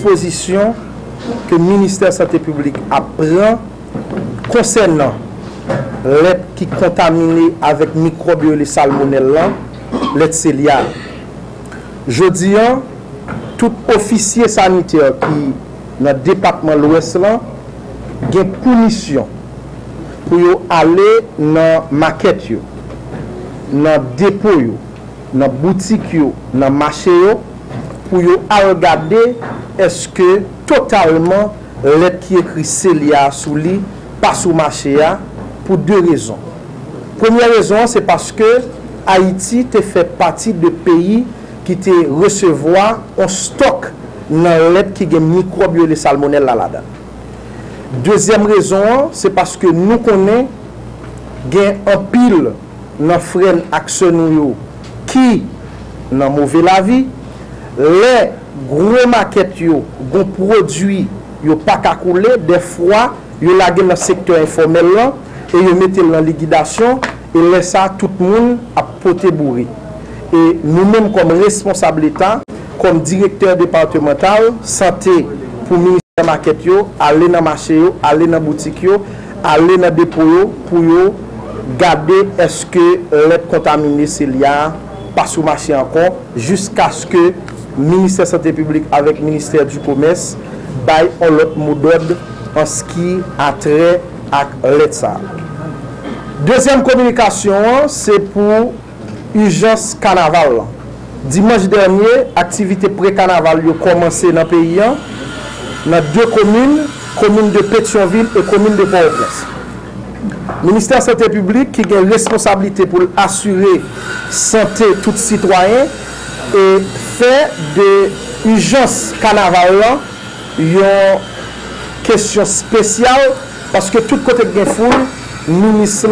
dispositions que le ministère de la Santé publique a pris concernant les qui contaminés avec microbiome et salmonelle, les Celia. Je dis, tout officier sanitaire qui dans le département de l'Ouest a une punition pour aller dans la maquette, dans le dépôt, dans la boutique, dans le marché, pour regarder est-ce que totalement l'aide qui écrit Celia sous lui pas sous marché pour deux raisons. Première raison, c'est parce que Haïti te fait partie de pays qui te recevoir un stock dans l'aide qui a microbiome et salmonelle là-dedans. Deuxième raison, c'est parce que nous connaissons un pile dans frein action qui dans mauvais la vie, les gros maquettes yo, gon produit yo pas qu'à couler, des fois yo lagé dans le secteur informel là et yo mettez en liquidation et laisse ça tout le monde à poter bourré. Et nous-mêmes comme responsable d'État, comme directeur départemental santé pour ministère maquette yo, aller dans marché yo, aller dans boutique yo, aller dans dépôt yo pour yo garder est-ce que les contaminés Celia pas sous marché encore jusqu'à ce que le ministère de la Santé publique avec le ministère du Commerce baille un autre mot d'ordre en ce qui a trait à l'État. Deuxième communication, c'est pour urgence carnaval. Dimanche dernier, activité pré-carnaval a commencé dans le pays, dans deux communes, commune de Pétionville et commune de Port-au-Prince. Le ministère de la Santé publique qui a une responsabilité pour assurer la santé de tous citoyens et fait de l'urgence carnaval une question spéciale parce que tout côté de foule, le ministre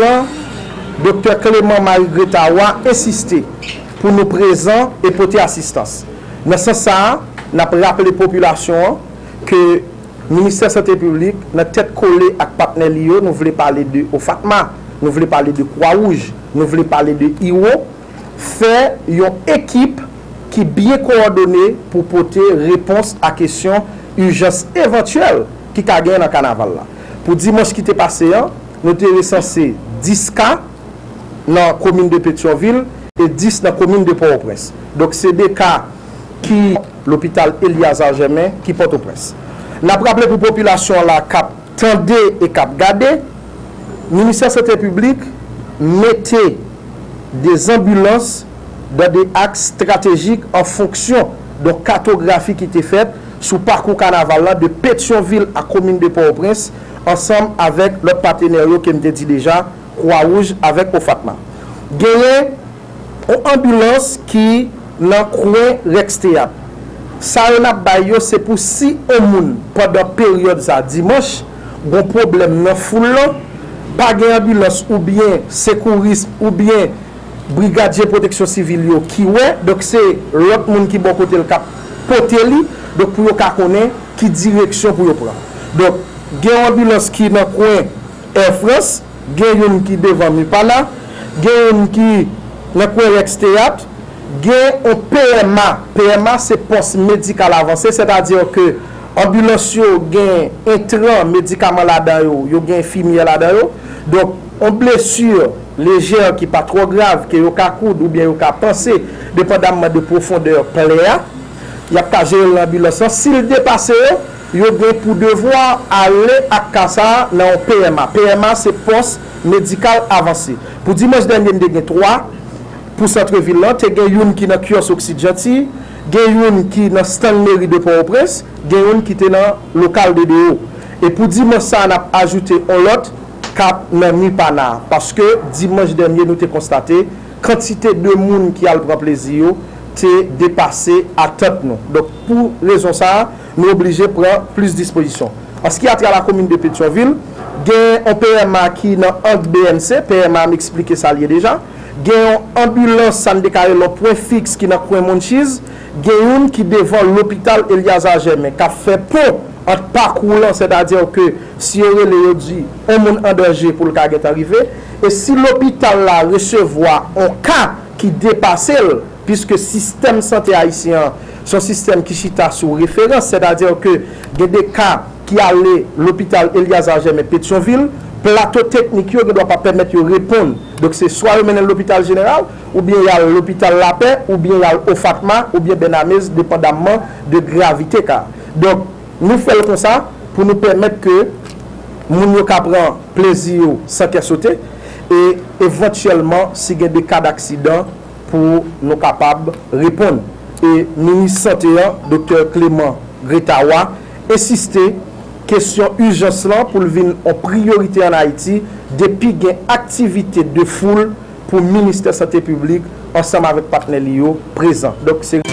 Dr Clément Marie-Gretawa insisté pour nous présents et porter assistance. Dans ce sens, nous avons rappelé la population que le ministère de la Santé publique, notre tête collée avec partenaires, nous voulons parler de OFATMA, nous voulons parler de Croix-Rouge, nous voulons parler de IO, faire une équipe qui est bien coordonnée pour porter réponse à la question urgence éventuelle qui a gagné dans le carnaval. Pour dimanche qui était passé, nous avons recensé 10 cas dans la commune de Pétionville et 10 dans la commune de Port-au-Prince. Donc c'est des cas qui l'hôpital Eliazar Germain qui porte au prince. Nous avons rappelé pour la population la cap tendez et cap gardé. Le ministère de la Santé publique mettait des ambulances dans des axes stratégiques en fonction de cartographie qui était faite sous parcours carnaval de Pétionville à commune de Port-au-Prince ensemble avec l'autre partenaire que je dit déjà, Croix-Rouge avec OFATMA. Il y a une ambulance qui dans coin Rex Théâtre. Ça c'est pour si on moun pendant période ça dimanche, bon problème dans foule pas de ambulance ou bien secourisme ou bien brigadier protection civile qui ouais donc c'est l'autre monde qui bon côté le cap porter li donc pour yo connaître qui direction pour yo prendre. Donc il y a une ambulance qui dans coin Air France, il y a une qui devant Mipana, il y a une qui dans coin Rex Théâtre. Il y a un PMA. PMA, c'est poste médical avancé, c'est-à-dire que l'ambulance a un intrant médicament là-dedans, il y a un infirmier là-dedans. Donc, une blessure légère qui n'est pas trop grave, qui est au cas ou bien au cas pensé, dépendamment de profondeur pléa, il y a pas gérer l'ambulance. S'il dépasse, il y a pour devoir aller à Kassa dans un PMA. PMA, c'est poste médical avancé. Pour dimanche dernier, il y a 3. Pour centre-ville, il y a une qui est dans le kiosque Oxygène, il y a une qui est dans le stand mairie de Port-au-Prince, il y a une qui est dans le local de DO. Et pour dimanche, on a ajouté un autre cap dans Mipana. Parce que dimanche dernier, nous avons constaté la quantité de monde qui a le grand plaisir est dépassée à tête. Donc, pour raison ça, nous sommes obligés de prendre plus de dispositions. En ce qui a trait à la commune de Pétionville, il y a un PMA qui est dans un BNC, PMA m'explique ça déjà. Il y a une ambulance sans déclarer le point fixe qui est dans le coin Monchise. Il y a une qui devant l'hôpital Eliazar Germain qui a fait pont entre parcours, c'est-à-dire que si on est dit on est en danger pour le cas qui est arrivé. Et si l'hôpital là recevoir un cas qui dépasse, puisque le système santé haïtien son système qui chita sous référence, c'est-à-dire que il y a des cas qui allaient l'hôpital Eliazar Germain Pétionville, plateau technique ne doit pas permettre de répondre. Donc c'est soit le l'hôpital général, ou bien il y a l'hôpital La Paix, ou bien il y a au Fatma, ou bien Benamez, dépendamment de gravité. Donc nous faisons comme ça pour nous permettre que nous prendre plaisir sans qu'elle saute et éventuellement s'il y a des cas d'accident pour nous capables de répondre. Et ministre santé, Dr Clément Gretawa, insister question urgence là pour venir en priorité en Haïti depuis qu'il y a activité de foule pour le ministère de la Santé publique ensemble avec partenaires présents. Donc c'est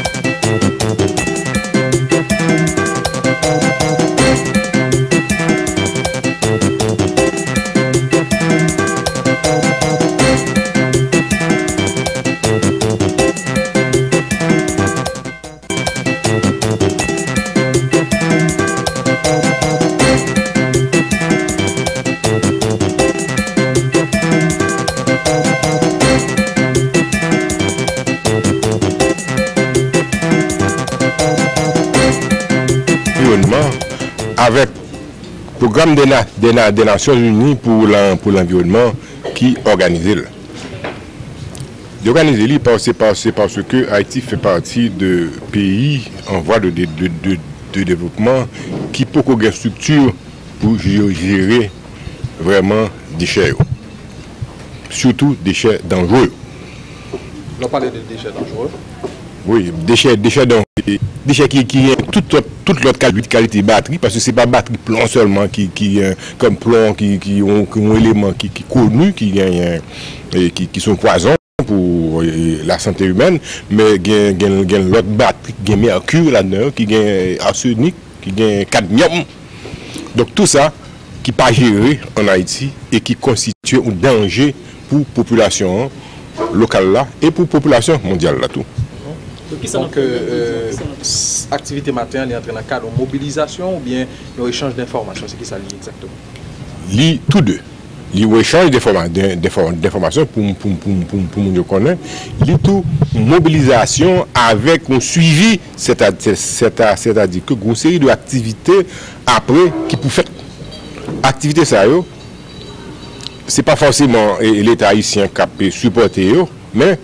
avec le programme des Nations Unies pour l'environnement qui organise. D'organiser parce que Haïti fait partie de pays en voie de développement qui peut avoir une structure pour gérer vraiment déchets. Surtout déchets dangereux. On parle de déchets dangereux. Oui, déchets dangereux. Déchets qui ont toute l'autre qualité batterie, parce que ce n'est pas batterie plomb seulement comme plomb qui ont un élément qui connu, qui sont poisons pour la santé humaine, mais il y a l'autre batterie, qui a mercure là-dedans, qui a arsenic, qui a cadmium. Donc tout ça qui n'est pas géré en Haïti et qui constitue un danger pour la population locale là et pour la population mondiale là tout. Donc, activité matin, elle est entrée dans le cadre de mobilisation ou bien un échange d'informations, c'est qui ça lie exactement? Lie tous deux. L'échange d'informations pour nous connaître, tout mobilisation avec un suivi, c'est-à-dire que une série d'activités après qui pour faire activité ça c'est pas forcément l'État haïtien qui peut supporter mais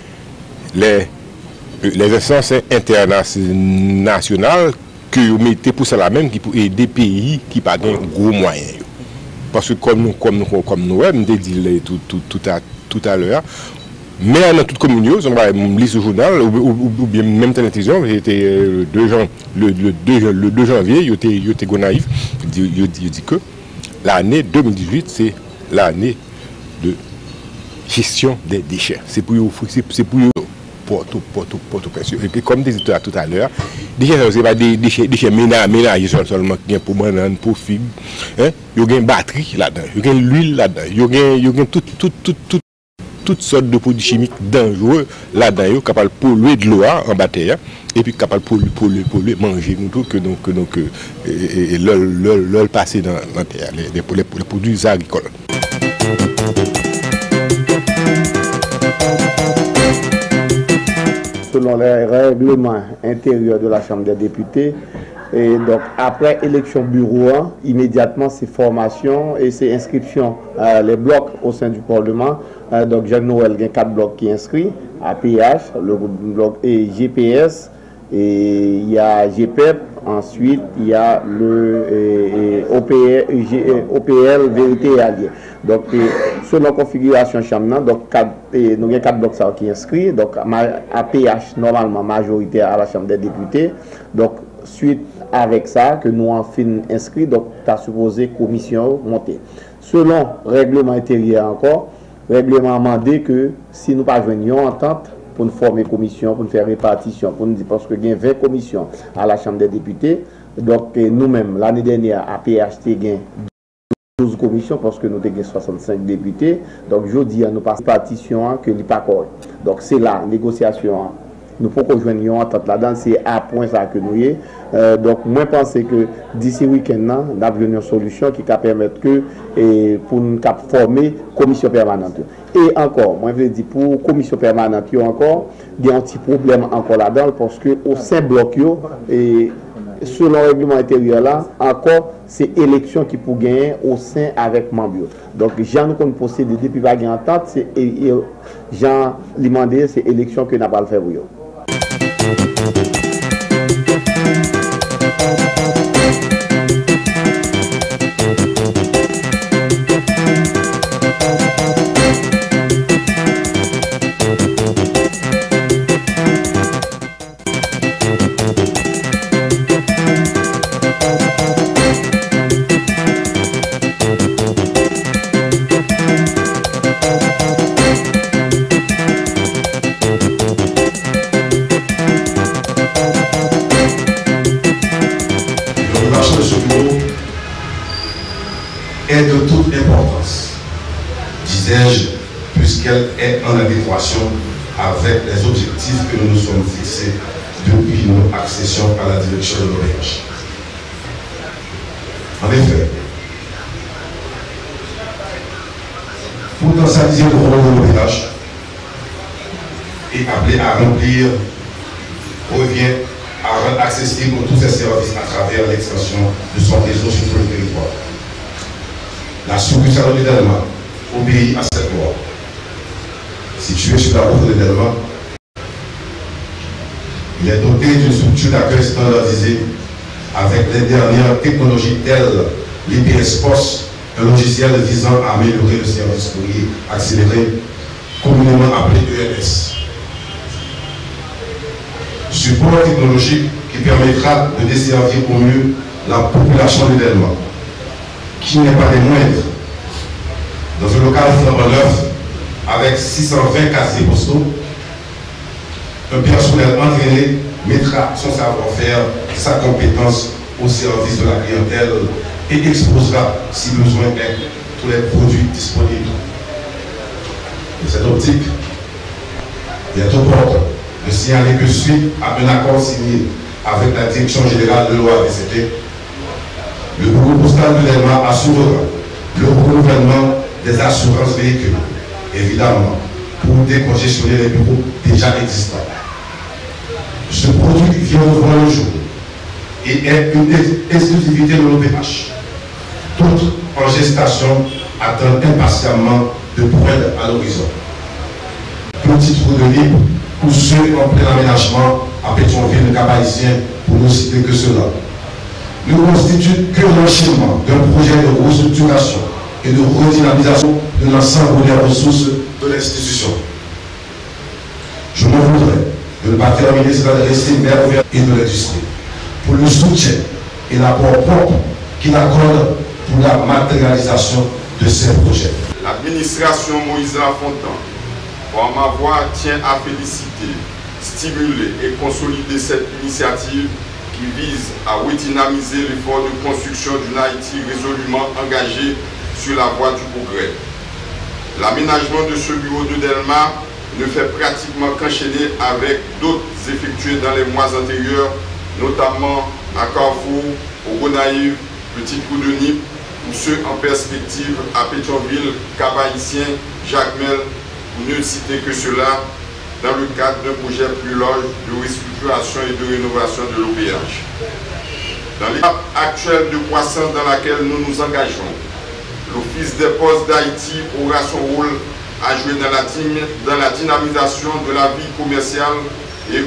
les instances internationales que vous mettez pour ça la même qui pour aider des pays qui pas de gros moyens. Parce que comme nous avons dit tout à l'heure, mais dans toute commune, on va lire ce journal ou bien même télévision, c'était le 2 janvier, il était naïf, il dit que l'année 2018 c'est l'année de gestion des déchets. C'est pour et puis comme disait tout à l'heure, déchets c'est pas des déchets ménagers seulement qui pour banane, pour figue, hein, il y a une batterie là-dedans, il y a l'huile là-dedans, il y a toutes sortes de produits chimiques dangereux là-dedans, capables de polluer de l'eau en bataille et puis capables de polluer manger nous tout que l'eau passer dans la terre, les produits agricoles. Selon les règlements intérieurs de la Chambre des députés. Et donc, après élection bureau, immédiatement, c'est formation et c'est inscription, les blocs au sein du Parlement. Donc, Jacques Noël, il y a 4 blocs qui inscrits, APH, le bloc et GPS, et il y a GPEP, ensuite il y a le OPL, Vérité et Alliés. Donc, selon la configuration Chambre, donc nous avons 4 blocs qui inscrits, donc APH normalement majoritaire à la Chambre des députés. Donc, suite avec ça, que nous avons inscrit, donc tu as supposé commission monter. Selon règlement intérieur encore, règlement demandé que si nous ne pas joignons entente pour nous former commission, pour nous faire répartition, pour nous dire parce que il y a 20 commissions à la Chambre des députés. Donc nous-mêmes, l'année dernière, à PHT, il y a 12 commissions parce que nous avons 65 députés. Donc je dis à nous pas répartition que n'est pas correct. Donc c'est la négociation nous pouvons joindre une entente là-dedans, c'est à point ça que nous y est. Donc, moi, je pense que d'ici week-end, nous avons une solution qui va permettre que, pour nous former commission permanente. Et encore, moi, je veux dire, pour commission permanente, encore, il y a un petit problème encore là-dedans, parce que au sein bloc, et selon le règlement intérieur là, encore, c'est élection qui peut gagner au sein avec membres. Donc, Jean nous procède depuis la guerre entente, c'est Jean demandé, c'est élection que n'a pas le fait pour eux. Est de toute importance, disais-je, puisqu'elle est en adéquation avec les objectifs que nous nous sommes fixés depuis notre accession à la direction de l'OPH. En effet, potentialiser le rôle de l'OPH et appelé à remplir revient à rendre accessible tous ces services à travers l'extension de son réseau sur tout le territoire. La succursale de Delma obéit à cette loi. Située sur la route de Delma, il est doté d'une structure d'accueil standardisée avec les dernières technologies telles l'IPS POS, un logiciel visant à améliorer le service courrier accéléré, communément appelé EMS. Support technologique qui permettra de desservir au mieux la population de Delma, qui n'est pas des moindres. Dans un local flambant neuf, avec 620 casiers postaux, un personnel entraîné mettra son savoir-faire, sa compétence au service de la clientèle et exposera, si besoin est, tous les produits disponibles. De cette optique, il est opportun de signaler que suite à un accord signé avec la Direction générale de l'OAVCT, le bureau postal de Delma assurera le renouvellement des assurances véhicules, évidemment, pour décongestionner les bureaux déjà existants. Ce produit vient de voir le jour et est une exclusivité de l'OPH. Toutes en gestation attendent impatiemment de poindre à l'horizon. Petite route de libre pour ceux en plein aménagement à Pétionville, Cap-Haïtien, pour ne citer que cela, ne constitue que l'enchaînement d'un projet de restructuration et de redynamisation de l'ensemble des ressources de l'institution. Je m'en voudrais de ne pas terminer sans adresser maire et de l'industrie pour le soutien et l'apport propre qu'il accorde pour la matérialisation de ces projets. L'administration Moïse Lafontaine, par ma voix, tient à féliciter, stimuler et consolider cette initiative qui vise à redynamiser l'effort de construction d'une Haïti résolument engagée sur la voie du progrès. L'aménagement de ce bureau de Delma ne fait pratiquement qu'enchaîner avec d'autres effectués dans les mois antérieurs, notamment à Carrefour, au Gonaïve, Petit Coup de Nip, ou ceux en perspective à Pétionville, Cap-Haïtien, Jacmel, pour ne citer que cela, dans le cadre d'un projet plus large de restructuration et de rénovation de l'OPH. Dans l'étape actuelle de croissance dans laquelle nous nous engageons, l'Office des postes d'Haïti aura son rôle à jouer dans la dynamisation de la vie commerciale et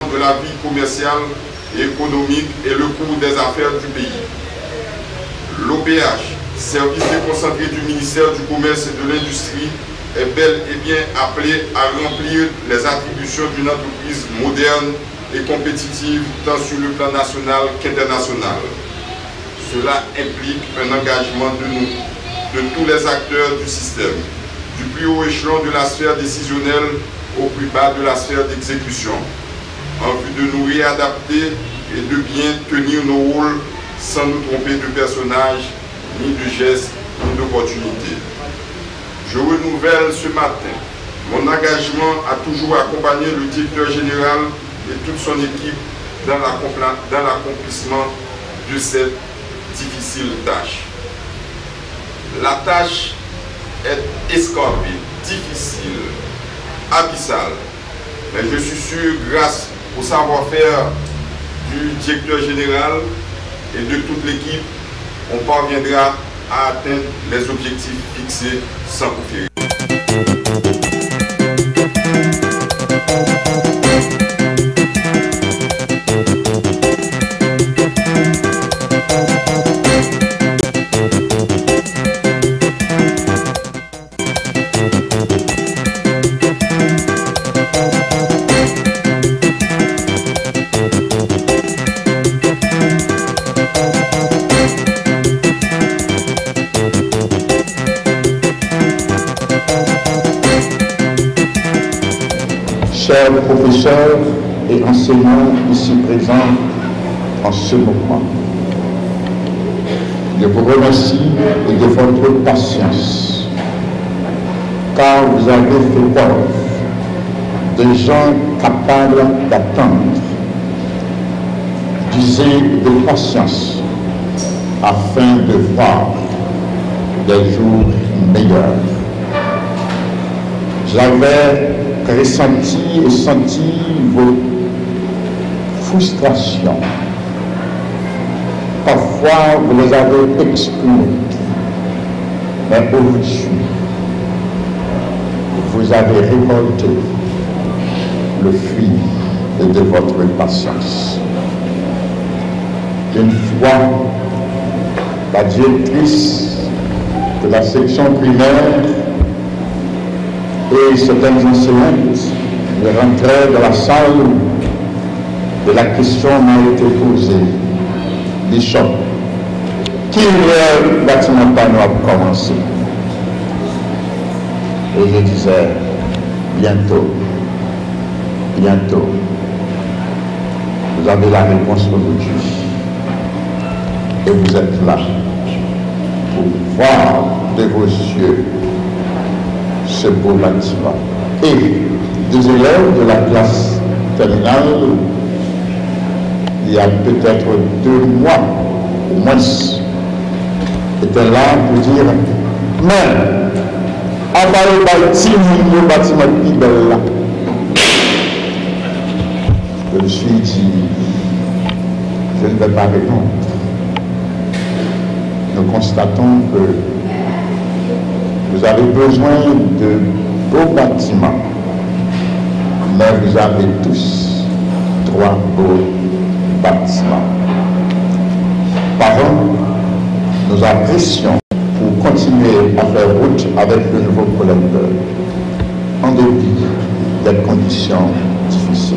économique, et le cours des affaires du pays. L'OPH, service déconcentré du ministère du Commerce et de l'Industrie, est bel et bien appelé à remplir les attributions d'une entreprise moderne et compétitive tant sur le plan national qu'international. Cela implique un engagement de tous les acteurs du système, du plus haut échelon de la sphère décisionnelle au plus bas de la sphère d'exécution, en vue de nous réadapter et de bien tenir nos rôles sans nous tromper de personnage, ni de gestes, ni d'opportunités. Je renouvelle ce matin Mon engagement a toujours accompagné le directeur général et toute son équipe dans l'accomplissement de cette difficile tâche. La tâche est escorbée, difficile, abyssale, mais je suis sûr, grâce au savoir-faire du directeur général et de toute l'équipe, on parviendra à atteindre les objectifs fixés sans coup férir. Chers professeurs et enseignants ici présents en ce moment, je vous remercie de votre patience, car vous avez fait preuve de gens capables d'attendre, d'user de patience, afin de voir des jours meilleurs. J'avais ressenti et senti vos frustrations. Parfois, vous les avez exprimées. Mais aujourd'hui, vous avez récolté le fruit de votre patience. Une fois, la directrice de la section primaire et certaines enseignantes rentraient dans la salle et la question m'a été posée. Bishop, qui est le bâtiment a commencé? Et je disais, bientôt, bientôt. Vous avez la réponse aujourd'hui. Et vous êtes là pour voir de vos yeux ce beau bâtiment. Et des élèves de la classe terminale, il y a peut-être 2 mois, au moins, étaient là pour dire, mais, avant le bâtiment plus bel là. Je me suis dit, je ne vais pas répondre. Nous constatons que vous avez besoin de beaux bâtiments, mais vous avez tous 3 beaux bâtiments. Parents, nous apprécions pour continuer à faire route avec le nouveau collecteur, en dépit des conditions difficiles.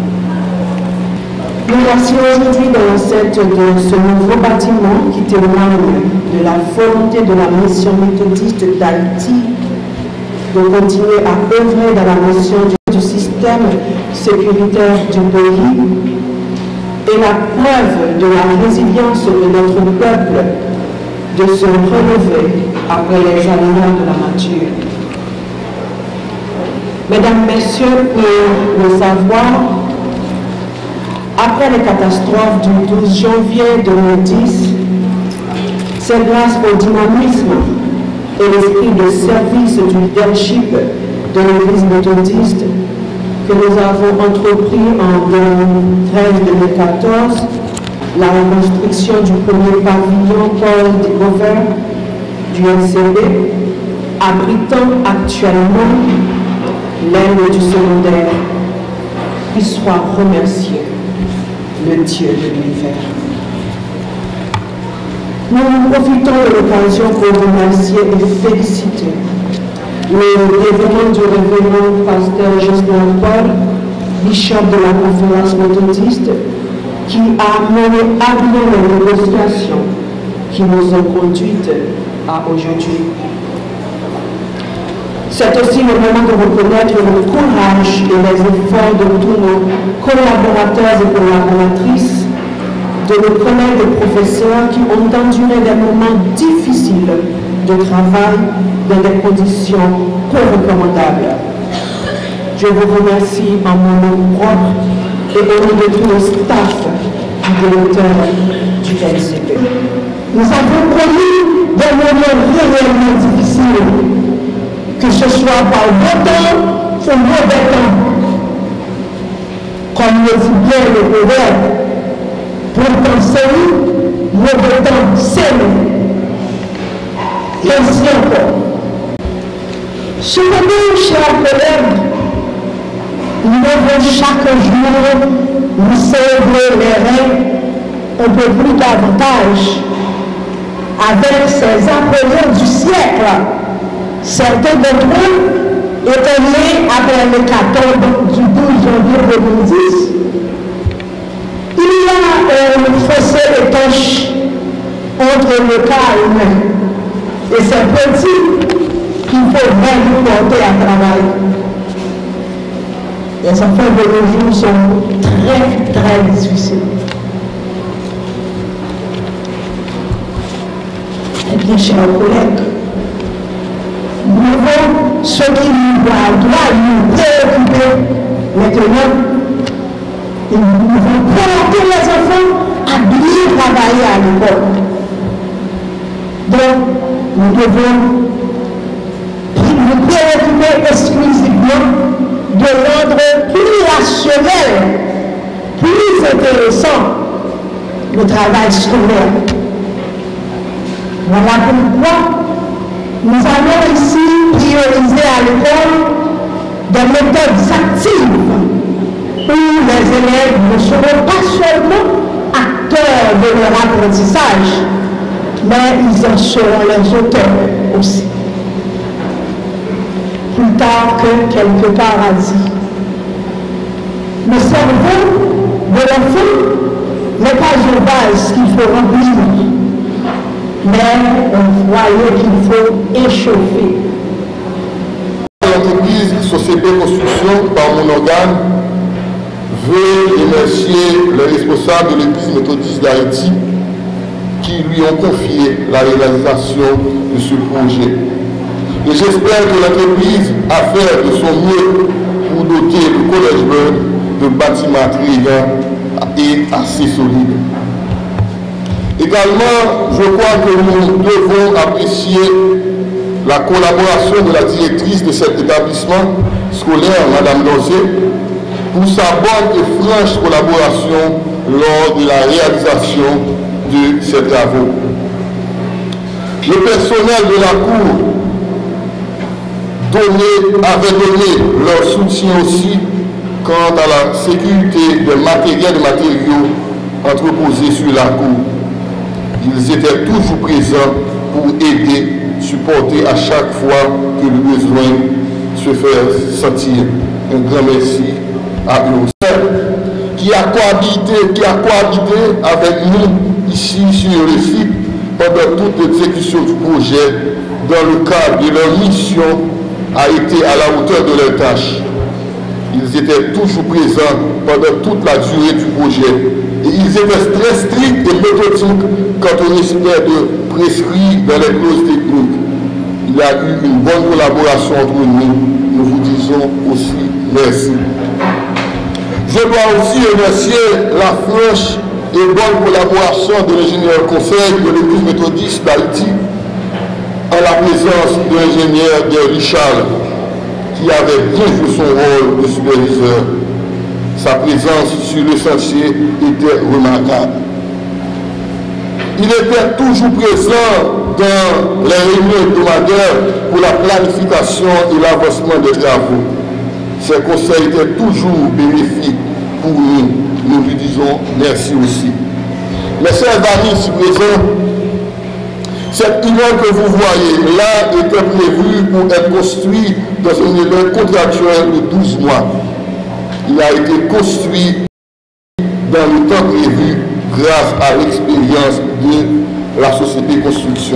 Nous voici aujourd'hui dans l'enceinte de ce nouveau bâtiment qui témoigne de la volonté de la mission méthodiste d'Haïti de continuer à œuvrer dans la mission du système sécuritaire du pays et la preuve de la résilience de notre peuple de se relever après les aléas de la nature. Mesdames, Messieurs, pour le savoir, après les catastrophes du 12 janvier 2010, c'est grâce au dynamisme et l'esprit de service du leadership de l'Église méthodiste que nous avons entrepris en 2013-2014 la reconstruction du premier pavillon Paul Découvert du NCB, abritant actuellement l'aile du secondaire. Qu'il soit remercié, le Dieu de l'univers. Nous profitons de l'occasion pour remercier et féliciter le dévouement du révérend pasteur Jospin Paul, bishop de la conférence méthodiste, qui a mené à bien les négociations qui nous ont conduites à aujourd'hui. C'est aussi le moment de reconnaître le courage et les efforts de tous nos collaborateurs et collaboratrices, de nos collègues et professeurs qui ont enduré des moments difficiles de travail dans des conditions peu recommandables. je vous remercie en mon nom propre et au nom de tout le staff du directeur du LCP. Nous avons connu des moments réellement difficiles, que ce soit par bon temps ou mauvais temps. Comme le dit bien le proverbe, pour temps c'est nous, mauvais temps c'est nous. Et ainsi encore. Cependant, chers collègues, nous devons chaque jour nous serrer les reins un peu plus davantage avec ces appelés du siècle. Certains d'entre eux étaient nés après l'hécatombe du 12 janvier 2010. Il y a un fossé étanche entre le cas humain et ces petits qu'il faut vraiment porter à travail. Les enfants de nos jours sont très, très difficiles. Eh bien, chers collègues, nous avons ce qui doit nous préoccuper maintenant. Et nous devons porter les enfants à bien travailler à l'école. Donc, nous devons nous préoccuper exclusivement de rendre plus rationnel, plus intéressant le travail scolaire. Voilà pourquoi nous allons ici prioriser à l'école des méthodes actives où les élèves ne seront pas seulement acteurs de leur apprentissage, mais ils en seront les auteurs aussi. Plus tard que quelque part a dit, le cerveau de l'enfant n'est pas une base qu'il faut remplir, mais un foyer qu'il faut échauffer. L'entreprise Société Construction, par mon organe, veut remercier les responsables de l'Église méthodiste d'Haïti qui lui ont confié la réalisation de ce projet. Et j'espère que l'entreprise a fait de son mieux pour doter le Collège Byrd de bâtiments attrayants et assez solides. Également, je crois que nous devons apprécier la collaboration de la directrice de cet établissement scolaire, Mme Dosé, pour sa bonne et franche collaboration lors de la réalisation de ces travaux. Le personnel de la Cour avait donné leur soutien aussi quant à la sécurité des matériels et matériaux entreposés sur la Cour. Ils étaient toujours présents pour aider, supporter à chaque fois que le besoin se fait sentir. Un grand merci à eux. Qui a cohabité avec nous ici sur le site pendant toute l'exécution du projet dans le cadre de leur mission a été à la hauteur de leur tâche. Ils étaient toujours présents pendant toute la durée du projet et ils étaient très stricts et méthodiques quand on essayait de prescrire dans les clauses techniques. Il y a eu une bonne collaboration entre nous. Nous vous disons aussi merci. Je dois aussi remercier la franche et bonne collaboration de l'ingénieur conseil de l'Église méthodiste d'Haïti en la présence de l'ingénieur de Richard qui avait bien joué son rôle de superviseur. Sa présence sur le chantier était remarquable. Il était toujours présent dans les réunions hebdomadaires pour la planification et l'avancement des travaux. Ses conseils étaient toujours bénéfiques pour nous. Nous lui disons merci aussi. Mes chers amis ici présents, cette immeuble que vous voyez là était prévue pour être construit dans un délai contractuel de 12 mois. Il a été construit dans le temps prévu grâce à l'expérience de la société construction.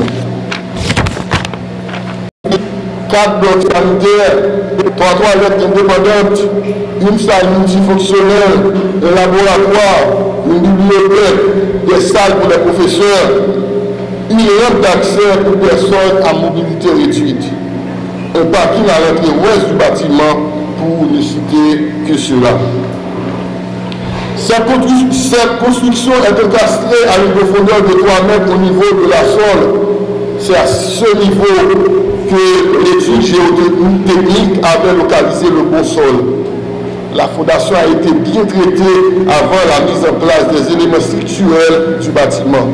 4 blocs sanitaires, 3 toilettes indépendantes, une salle multifonctionnelle, un laboratoire, une bibliothèque, des salles pour les professeurs, une rampe d'accès pour personnes à mobilité réduite, un parking à l'entrée ouest du bâtiment pour ne citer que cela. Cette construction est encastrée à une profondeur de 3 mètres au niveau de la sol. C'est à ce niveau que l'étude géotechnique avait localisé le bon sol. La fondation a été bien traitée avant la mise en place des éléments structurels du bâtiment.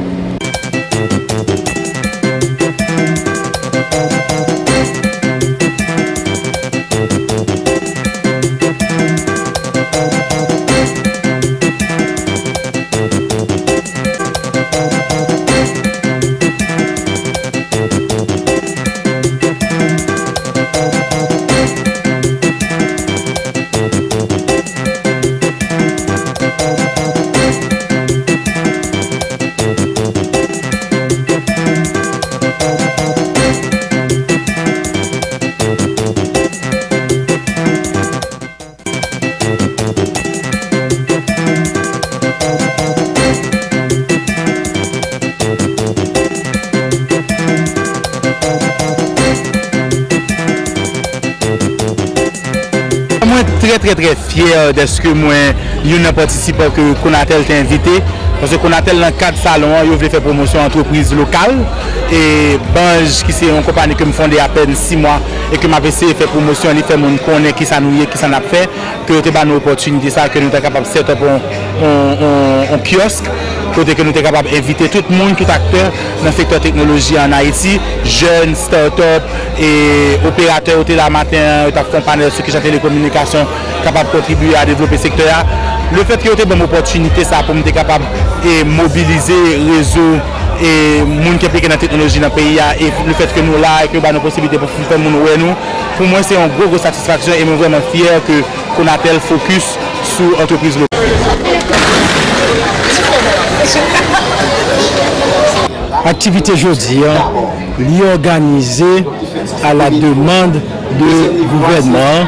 Très fier de ce que moi un participant que Konatel t'a invité parce que Konatel dans le cadre salon il voulait faire promotion entreprise locale et Bange qui c'est une compagnie que me fondé à peine 6 mois et que m'a essayé faire promotion il fait monde connaît qui ça nous qui ça n'a fait que tu as une opportunité ça que nous sommes capable de set up un kiosque côté que nous sommes capables d'inviter tout le monde, tout acteur dans le secteur technologie en Haïti, jeunes, start-up et opérateurs au la matin, accompagnés ceux qui sont en télécommunication, capables de contribuer à développer le secteur. Le fait que vous avez une opportunité ça pour nous être capable de mobiliser le réseau et les gens qui impliquent dans la technologie dans le pays et le fait que nous là et que nous avons une possibilité pour faire nous, pour moi c'est une grosse satisfaction et je suis vraiment fier que Konatel focus sur l'entreprise locale. Activité jeudi, organisée à la demande du gouvernement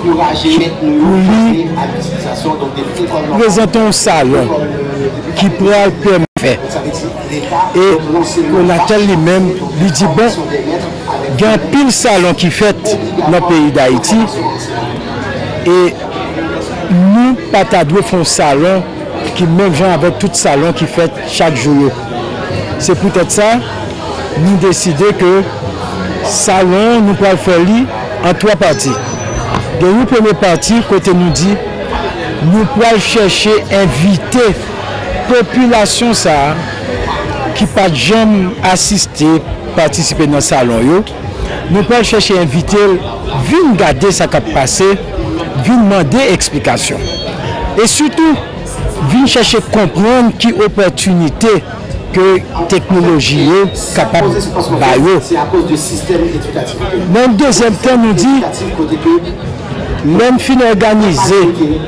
pour présenter un salon qui pourra permettre. Et Konatel lui-même lui dit bon, il y a un pile salon qui fait dans le pays d'Haïti et nous, Patadou, font un salon qui même gens avec tout salon qui fait chaque jour. C'est peut-être ça, nous décidons que salon, nous pouvons faire en 3 parties. De la première partie, côté nous dit, nous pouvons chercher inviter population ça qui pas jamais assisté, participer dans le salon. Nous pouvons chercher inviter, venir regarder ce qui a passé, venir demander explication. Et surtout, venir chercher comprendre qui opportunité que technologie est capable de faire. C'est à cause du système éducatif. Dans le deuxième temps, nous dit, même fin organisé,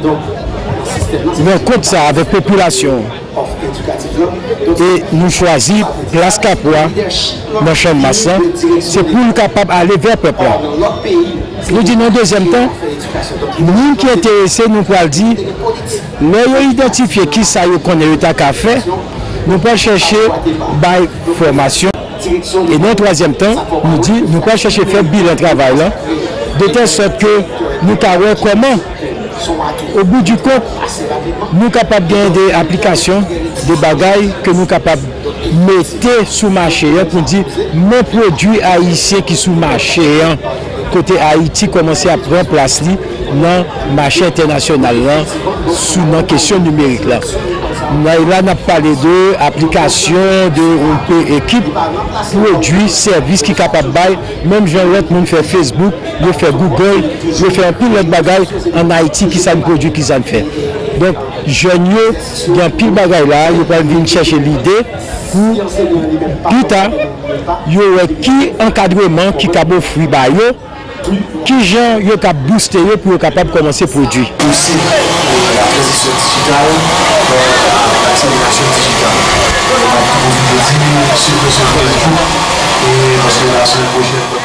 nous compte ça avec la population. Et nous choisissons Place Capois, dans Chambre Masson, c'est pour nous capables d'aller vers le peuple. Nous disons dans le deuxième temps, nous qui sommes intéressés, nous pouvons dire, nous avons identifié qui ça qu'on a fait. Nous pouvons chercher by formation. Et dans le troisième temps, nous dit, nous pouvons chercher faire bilan de travail là, de telle sorte que nous savons comment, au bout du compte, nous sommes capables de gagner des applications, des bagailles que nous sommes capables de mettre sur le marché pour dire nos produits haïtiens qui sont sur le marché. Côté Haïti, commencer à prendre place dans le marché international sous la question numérique. Là, on a parlé de applications, de équipe, produits, services qui sont capables de même gens qui fait Facebook, de faire Google, de faire un pile de bagages en Haïti qui sont produits qui sont fait. Donc, jeunes, il y a un pile de bagages là, ils peuvent venir chercher l'idée pour plus tard, il y aura qui encadrement qui a offert qui gens yo cap booster pour être capable de commencer à produire. Aussi la transition digitale, l'accélération digitale. On va vous dire, subvention et parce que la semaine prochaine.